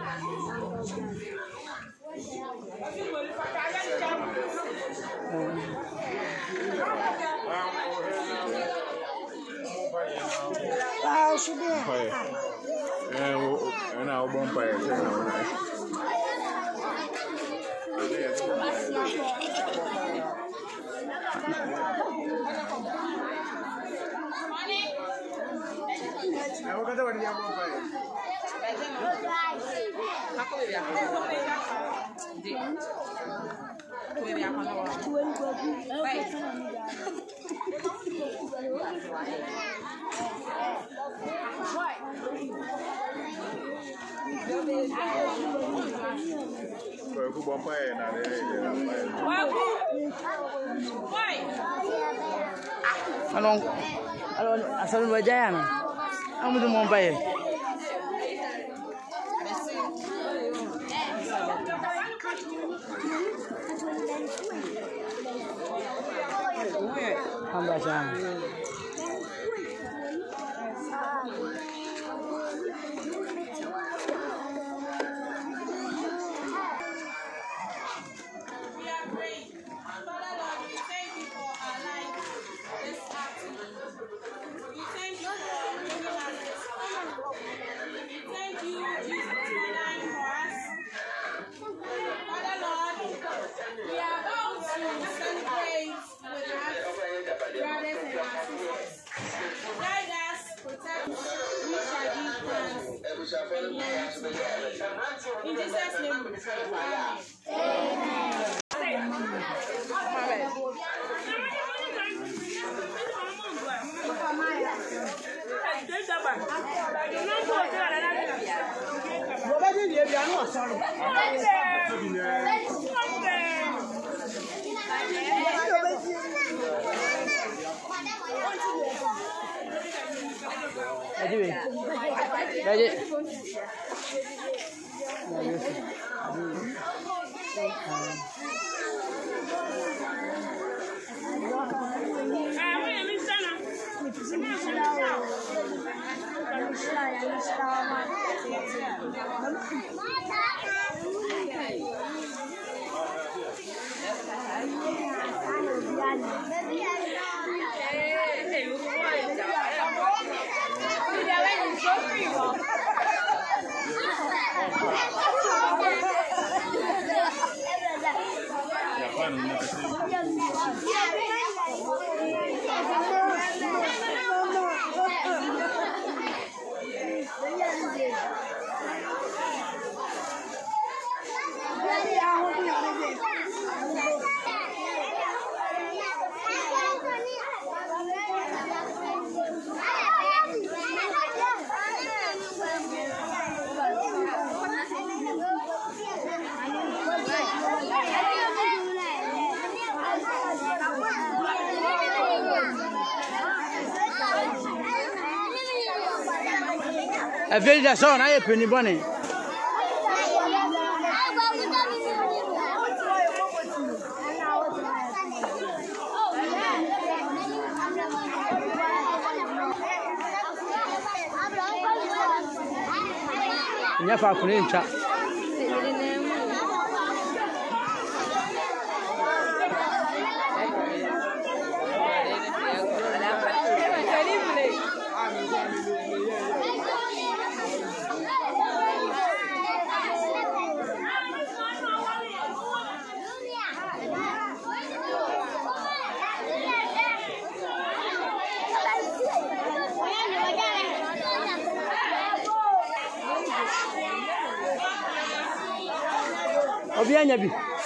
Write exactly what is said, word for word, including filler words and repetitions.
Ah, should be. And now, bumpire. Aku kata wadi yang bumpire. Aku dia. Dia. Aku dia kan. Baik. Aku bumpire nak dia. Aku. Baik. Along, along, asal wajah na. Aku tu bumpire. Hamba sana. In Jesus' name, we pray. Aduh, baik. A very da song I penny bunny. Never couldn't chat. Obianya bi